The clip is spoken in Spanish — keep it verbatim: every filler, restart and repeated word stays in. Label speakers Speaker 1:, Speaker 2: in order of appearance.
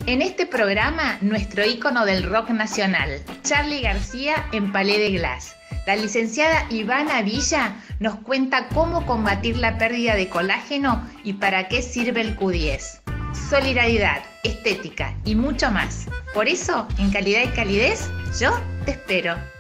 Speaker 1: En este programa, nuestro ícono del rock nacional, Charly García en Palais de Glace. La licenciada Ivana Villa nos cuenta cómo combatir la pérdida de colágeno y para qué sirve el Q diez. Solidaridad, estética y mucho más. Por eso, en Calidad y Calidez, yo te espero.